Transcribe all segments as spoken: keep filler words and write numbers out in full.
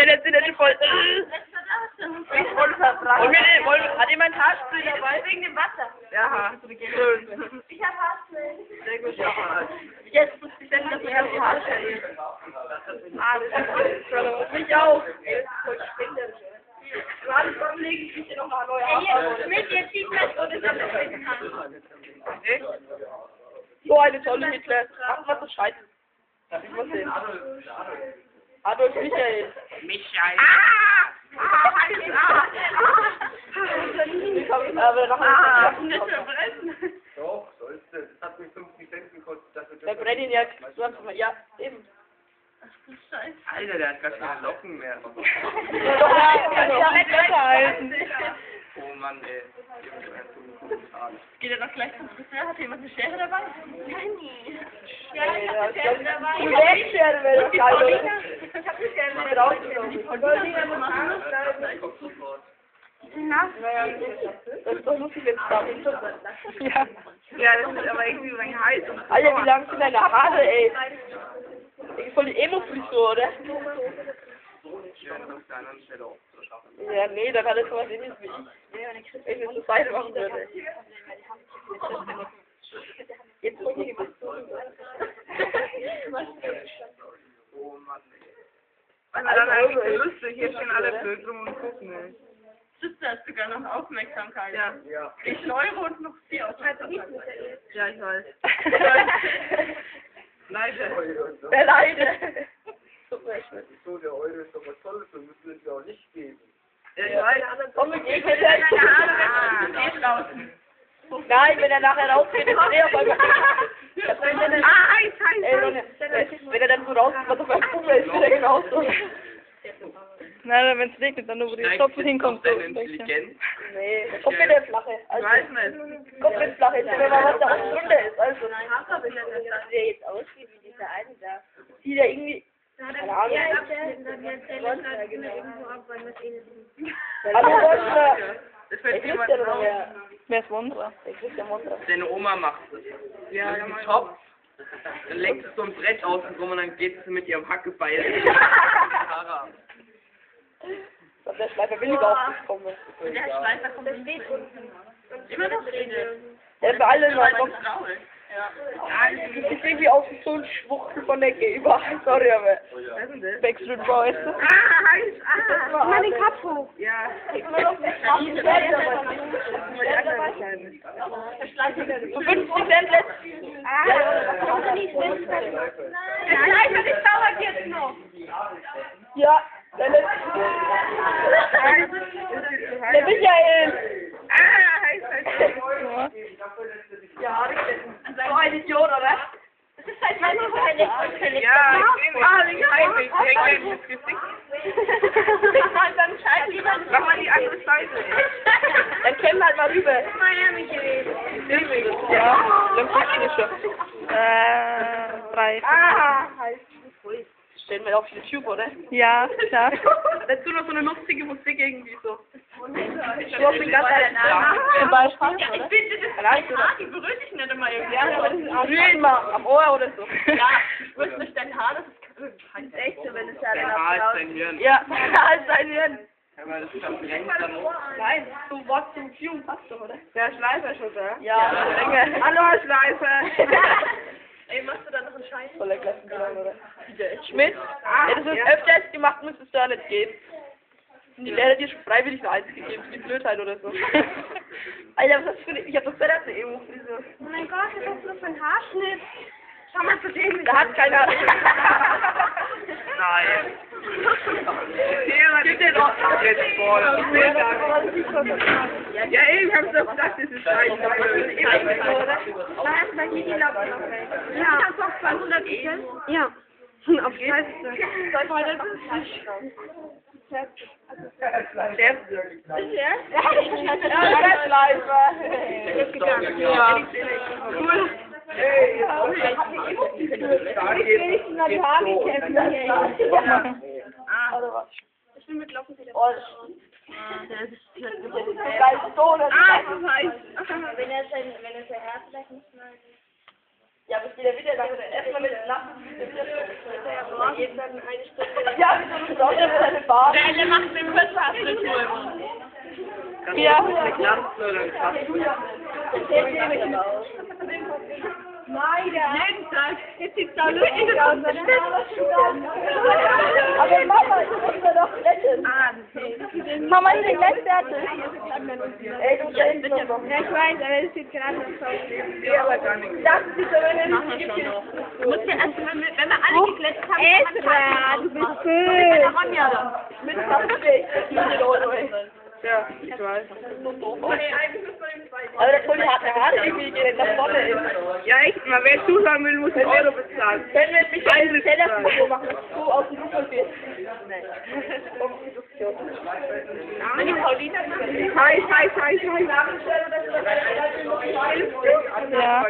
stelle jetzt die Nette voll. Ich wollte verbrennen. Und wir wollen, hat jemand Haarspray dabei? Wegen dem Wasser. Ja, schön. Ich habe Haarspray. Sehr gut. Ja. Jetzt muss ich sagen, dass er das Haarspray ist. Alles. Mich auch. Ey, das ist voll spinderisch. Gerade beim Legen kriegt ihr noch mal neue Haare. Schmidt, jetzt sieht man, wo das abschneiden kann. Echt? So eine tolle Hitler. Ach, was ist Scheiße. Ich muss sehen. Adolf Michael. Michael. Ah! Ah, heiß, ah! Ich hab, aber noch Ah, ein nicht verbrennen. Doch, sollst du. Das hat mich fünfzig Cent gekostet. Dafür Der Brenniak, du hast mal, ja, eben. Scheiße. Alter, der hat gar keine Locken mehr. Ja, ja, nicht besser halten. Oh Mann, ey. Geht er doch gleich zum Friseur? Hat jemand eine Schere dabei? Nein, nie. Ja, ich Ja, hab eine Schere dabei. Die Wegschere wäre doch geil, oder? Ich hab eine Schere Die dabei. rausgenommen. Die Paulina muss machen. Na? Das ist doch lustig, wenn es da ist. Ja. Ja, das ist aber irgendwie mein Hals. Alter, wie lang sind deine Haare, ey? Ich voll die Emo-Frisur, oder? Ja, das auf der anderen Stelle auch zu schaffen. Ja, nee, dann hat er sowas ähnliches wie ich. Wenn ich das zur Seite machen würde. Jetzt muss ich was tun. Oh Mann, ey. Was ist dann eigentlich so lustig? Hier stehen alle blöd rum und gucken, ey. Sitzt da sogar noch Aufmerksamkeit. Ja. Ja. Ich Euro und noch vier Aufmerksamkeit. Ja, ich weiß. Leider. Wer leidet? So, der Euro ist doch was Tolles, wir müssen es ja auch nicht geben. Ja, ich weiß. Komm, wir gehen Meine wieder. Haare geht draußen. Nein, wenn er nachher rausgeht, ist er auf einmal. Ah, heiß, heiß, Ey, wenn, er, wenn er dann so rauskommt, auf einmal Kumpel ist wieder genauso. Nein, wenn es regnet, dann nur wo die Stopfen hinkommt. So. Deine Intelligenz. Nee, kommt mir der flache. Also, weiß nicht. kommt mir flache. Jetzt wenn man was da unten drunter ist. Also, Wie der jetzt aussieht, wie dieser eine da. sieht er irgendwie. Keine Ahnung. Hallo, Monster. Das Wer wird ist jemand der oder raus. wer? Wer ist Wondra? Der kriegt der Monster. Deine Oma macht es. Ja, Das ja, ist mein ein Topf. Dann lenkt es so ein Brett außen rum und dann geht sie mit ihrem Hackebeil in die Haare ab. Ich glaub, der Schleifer will überhaupt nicht kommen. Und der Schleifer kommt nicht immer noch redet. Der ist alle noch. Mein Graul. Ja. Das ist irgendwie auf so ein Schwuchtel von der G überall. Sorry, aber. Was ist denn das? Backstreet Boys. Ah, heiß, ah. Mach den Kopf hoch. Ja. Immer noch nicht. Mach den Geld dabei. Für fünfzig Cent lässt. Ah, das kommt nicht hin. Der Schleifer, das dauert jetzt noch. Ja, der letzte. Der Michael. Ah, heiß, heiß. Ja, so ein Idiot, oder? Das ist halt mein Verletzung. Ja, ich sehe nicht. Ah, wie geil. Ich hänge ihm ins Gesicht. Ich mal dann scheiße jemand. Mach mal die andere Seite. Dann kämm halt mal rüber. Miami gewesen. Ja, dann gucken wir schon. Äh, drei. Ah, heiß. Stellen wir auf YouTube, oder? Ja, klar. Dazu noch so eine lustige Musik irgendwie so. Ich hab mich ganz Zum Beispiel. Ja, ich finde das Reicht, ist oder? hart, die berührt dich nicht immer irgendwie. Ja, aber das ist auch immer am Ohr oder so. Ja, du spürst nicht dein Haar, das ist echt so, wenn es ja Dein Haar ist dein Hirn. Ja, als sein Hirn. Aber das verbrennt dann. Nein, so Wort zum Q passt doch, oder? Der Schleifer schon da. Ja, länger. Hallo, Herr Schleifer. Ey, machst du da noch einen Scheiß? Voller Klassengelang, oder? Schmidt, hättest du es öfters gemacht, müsste es da nicht gehen. Und die Lehrer dir schon freiwillig eine Eins gegeben, für die Blödheit oder so. Alter, was ist das für eine... Ich hab doch selber eine Emo-Frisur. Oh mein Gott, das ist nur für einen Haarschnitt. Schau mal zu dem. Da hat keiner... Nein. Gib den doch. Jetzt voll. Ja, eben, hab's doch gesagt, das ist scheiße. Was, weil hier die Lappen noch weg. Ja. Das doch zweihundert Prozent? Ja. Auf Scheiße. Sag mal, das ist nicht... Chef? Ja, der Schleifer. Ja. Cool. Ey, Ah. Ich bin mit Locken wieder. Oh, Der ist geil, so, das Ah, ist das heißt. Wenn er sein, wenn er sein Herz vielleicht nicht mal. Ja, aber es geht ja wieder lang. Erstmal mit Nacht. Ja, geht dann eine Stunde. Ja, wie so eine Sonne mit einer Bar. Der eine macht den Kurzhaarfrisur. Ja. Nein, jeden Tag. Jetzt sieht es auch lustig aus. Aber Mama, ich muss mir doch retten. Mama, ich bin gleich fertig. Ey, du kennst mich doch. Ja, ich weiß, aber es sieht gerade so aus. Ja, aber gar nicht. Das ist so, wenn Machen wir schon noch. Du musst ja erst mal, wenn wir alle geglättet haben, Esra, du bist mit schön. der Ronja dann. mit Kaffee. Ja, ich weiß. Aber der Pulli hat eine Haare irgendwie, die nach vorne ist. Ja, echt mal, wer zuschauen will, muss einen Euro bezahlen. Können wir nicht ein Tellerfoto machen, dass du aus dem Luft bist? Nein. Wenn die Paulina Hi, hi, hi, hi. Ja.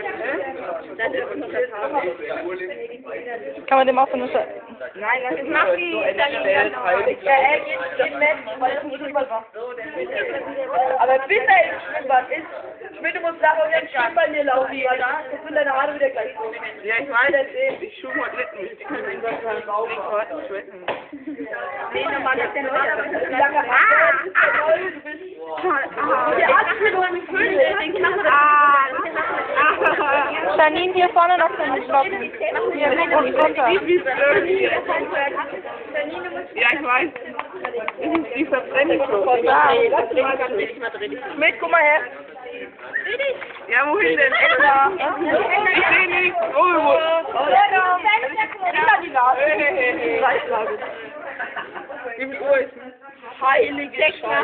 Kann man dem auch so eine Sche Nein, das macht die. Ja, er geht geht mit, weil es ein Schwimmbad war. Aber bis er im Schwimmbad ist, Schmidt muss nachher wieder im Schwimmbad hier laufen, weil das sind deine Haare wieder gleich so. Ja, ich weiß, ich schwimme heute nicht. Ich kann nicht heute schwimmen. Nee, normal ist der Leute, aber wie lange Haare du bist. Der Arzt will nur mit Föhn, den kann man Ah. Janine, hier vorne noch so eine Locken. Hier und runter. Ja, ich weiß. Das ist die Verbrennung. Ja. Schmidt, guck mal her. Ja, wohin denn? Etwa. Ich sehe nicht. Oh, wo? Wieder die Nase. Wie viel Uhr ist es? Heilige Scheiße.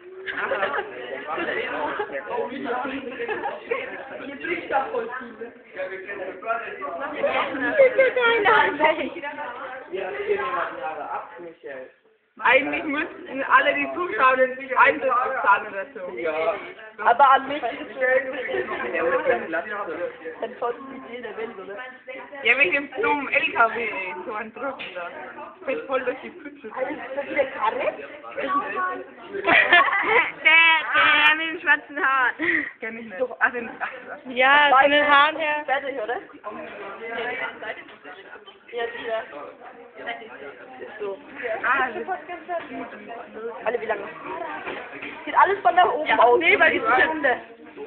Eigentlich müssten alle, die zuschauen, den Eintritt bezahlen oder so. Ja. Aber an mich ist es Der wird dann lassen. dann tollste Idee der Welt, oder? Ja, wegen dem dummen L K W, ey. So ein Druck da. Fällt voll durch die Pfütze. Alles ist wieder Karre? Der, der mit dem schwarzen Haar. Kenn ich nicht. Also, ach, ach. Ja, von den Haaren her. Fertig, oder? Ja, sicher. Ist so. Ah, das ist Alle wie lange? Sieht alles von da oben aus. Nee, weil die sind ja runter.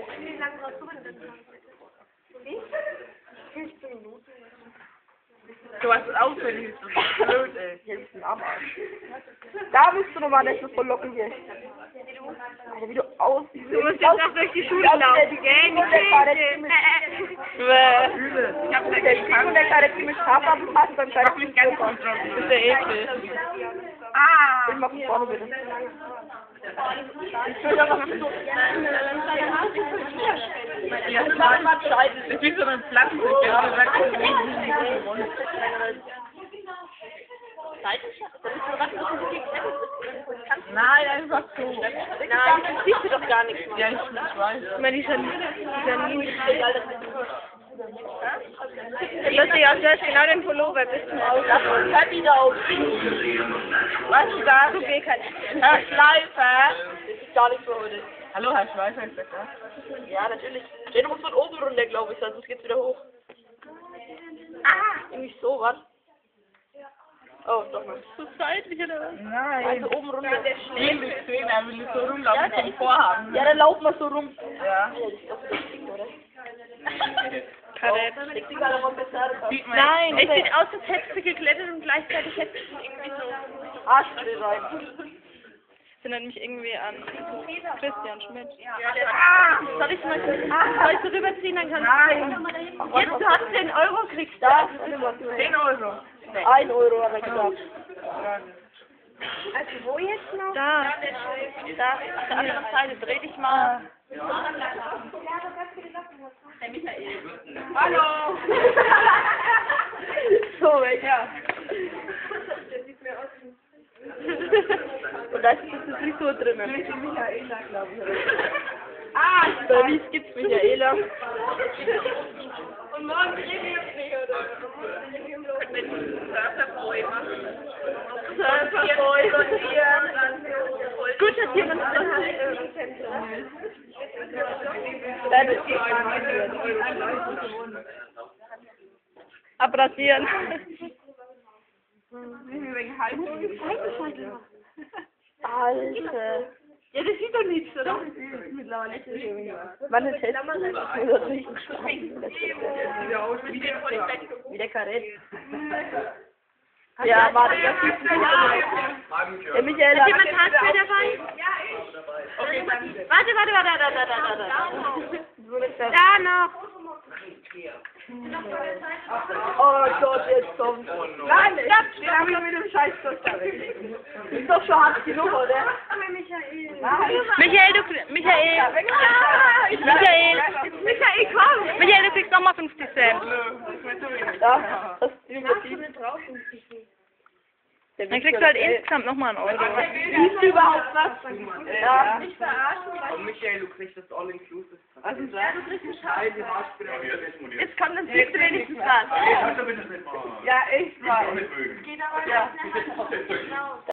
so was auffällig ist. Das ist blöd, ey. Hier ist ein Armarsch. Da bist du nochmal, das ist voll locken hier. Alter, wie du aussiehst. Du musst jetzt auch durch die Schule laufen, gell? Nicht Bäh. Ich hab Der nicht Typ gekannt. und der kleine Typ mit Schaber passt beim Ich hab kleinen mich ganz kontrolliert. Das ist ja eklig. Ah! Ich mach von vorne bitte. Ja, das war mal scheiße. Das ist wie so ein Pflanzen. Genau, sagt Nein, einfach so. Nein, das siehst du doch gar nichts mehr. Ja, ich, ich weiß. Ich meine, die Janine. Die Janine. Lustig aus, du hast genau den Pullover bis zum Auge. Hör wieder auf. Was ist das? Du geh kein. Herr Schleifer! Das ist gar nicht für heute. Hallo, Herr Schleifer, ist das da? Ja, natürlich. Nee, du musst von oben runter, glaube ich, sonst geht's wieder hoch. Ah, irgendwie so, was? Oh, doch mal. So seitlich oder was? Nein. Also oben runter. Ich will dich sehen, er will so rumlaufen zum Vorhaben. Ja, dann lauf mal so rum. Ja. Ja, das ist doch so lustig, oder? Karett. Ich krieg gerade mal bezahlt. Sieht man. Nein, Es das sieht aus, als hättest du geklettert und gleichzeitig hättest du irgendwie so... Arschdreh rein. erinnert mich irgendwie an Christian Schmidt. Ah, soll ich mal soll ich so rüberziehen, dann kannst Nein. du... Jetzt du hast zehn Euro kriegst du. Da, zehn Euro. ein Euro hat er gesagt. Also wo jetzt noch? Da. Da, auf der anderen Seite, dreh dich mal. Hallo. So, weg. Ja. Und da ist die Frisur drinnen. Ah, bei Ries gibt's Michaela. Und morgen drehen wir jetzt nicht, oder? Surferboy machen. Surferboy sortieren, dann gut, dass jemand drin hat. Da ist die rasieren. Alter. Ja, das sieht doch nichts, oder? Meine Test ist natürlich gespannt. Wie der Karett. Ja, warte, das ist der Michael hat Jemand Haarspray dabei? Okay, warte, warte, warte, warte, warte, warte, warte. Da noch. Oh Gott, jetzt kommt. Nein, stopp, den habe ich mit dem Scheiß ist doch schon hart genug, oder? Michael, du, Michael, Michael, Michael, komm. Michael, du kriegst nochmal fünfzig Cent. Ja, das ist übertrieben. Dann kriegst du halt insgesamt nochmal einen Euro. Siehst du überhaupt was? Ja. Und Michael, du kriegst das All-Inclusive. Also, Ja, du kriegst einen Scheiß. jetzt kommt das nächste wenigstens ran. Ja, echt mal. Nicht mögen. Ja.